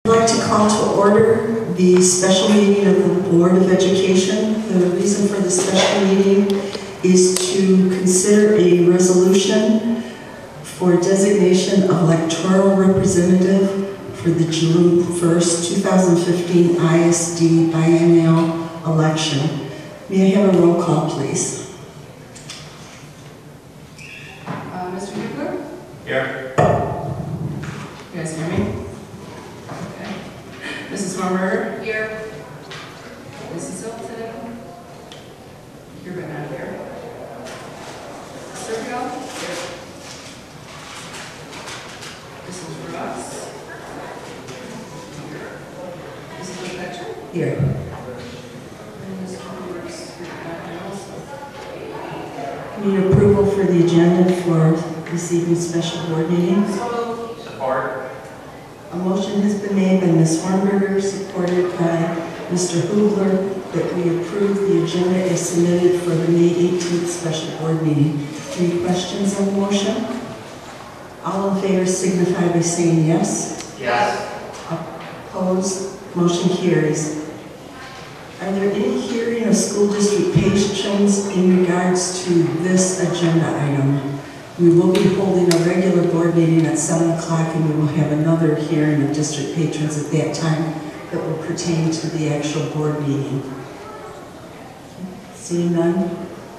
I'd like to call to order the special meeting of the Board of Education. The reason for the special meeting is to consider a resolution for designation of electoral representative for the June 1st, 2015 ISD biennial election. May I have a roll call, please? Mr. Hubler? Here. You guys hear me? Okay. Mrs. Hornberger? Here. Mrs. Hilton? Here but not here. Sergio? Here. Mrs. Ross? Here. Mrs. McFetcher? Here. And Mr. Hubler's here but not also. Need approval for the agenda for this evening's special board meeting. Support. A motion has been made by Ms. Hornberger, supported by Mr. Hubler, that we approve the agenda as submitted for the May 18th special board meeting. Any questions on the motion? All in favor signify by saying yes. Yes. Opposed? Motion carries. Are there any hearing of school district patrons in regards to this agenda item? We will be holding a regular board meeting at 7 o'clock, and we will have another hearing of district patrons at that time that will pertain to the actual board meeting. Seeing none?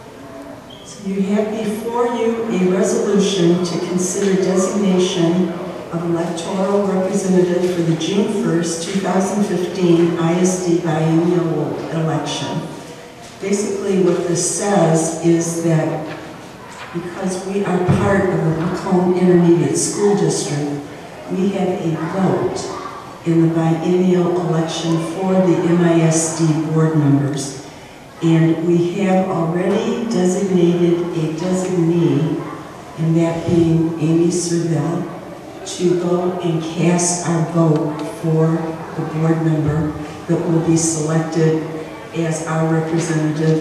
So you have before you a resolution to consider designation of electoral representative for the June 1st, 2015 ISD biennial election. Basically what this says is that because we are part of the Macomb Intermediate School District, we have a vote in the biennial election for the MISD board members. And we have already designated a designee, and that being Amy Serville, to go and cast our vote for the board member that will be selected as our representative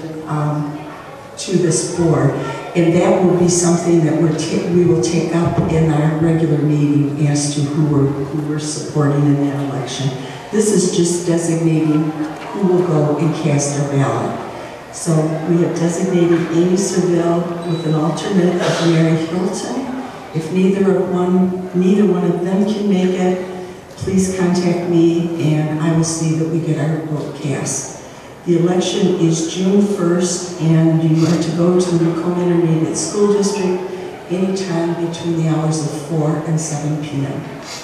to this board. And that will be something that we will take up in our regular meeting as to who we're supporting in that election. This is just designating who will go and cast our ballot. So we have designated Amy Serville with an alternate of Mary Hilton. If neither one of them can make it, please contact me and I will see that we get our vote cast. The election is June 1st, and you are to go to the Macomb Intermediate School District anytime between the hours of 4 and 7 p.m.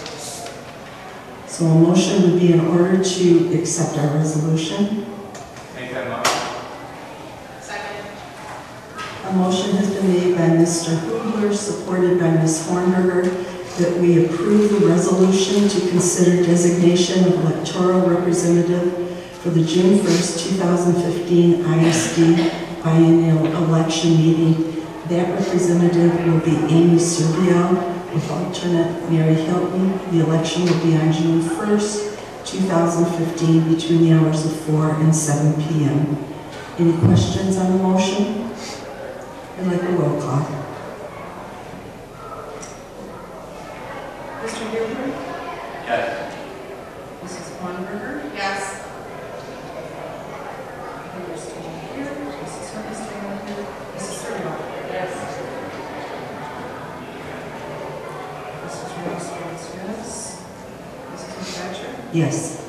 So a motion would be in order to accept our resolution. Make that motion. Second. A motion has been made by Mr. Hubler, supported by Ms. Hornberger, that we approve the resolution to consider designation of electoral representative for the June 1st, 2015 ISD biennial election meeting. That representative will be Amy Serville with alternate Mary Hilton. The election will be on June 1st, 2015 between the hours of 4 and 7 p.m. Any questions on the motion? I'd like a roll call. Mr. Hubler? Yes. Mrs. Hornberger? Yes. Yes.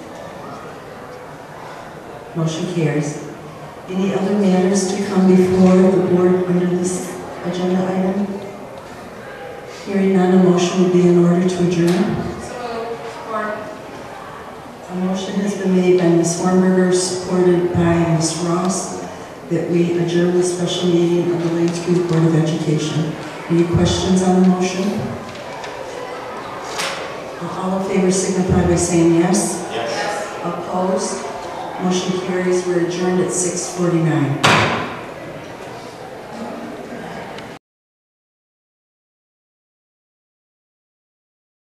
Motion carries. Any other matters to come before the board under this agenda item? Hearing none, a motion would be in order to adjourn. A motion has been made by Ms. Hornberger, supported by Ms. Ross, that we adjourn the special meeting of the Lanes Creek Board of Education. Any questions on the motion? All in favor signify by saying yes. Yes. Opposed? Motion carries. We're adjourned at 6:49.